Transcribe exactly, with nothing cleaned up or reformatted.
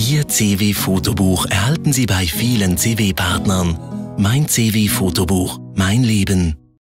Ihr C W-Fotobuch erhalten Sie bei vielen C W-Partnern. Mein C W-Fotobuch, mein Leben.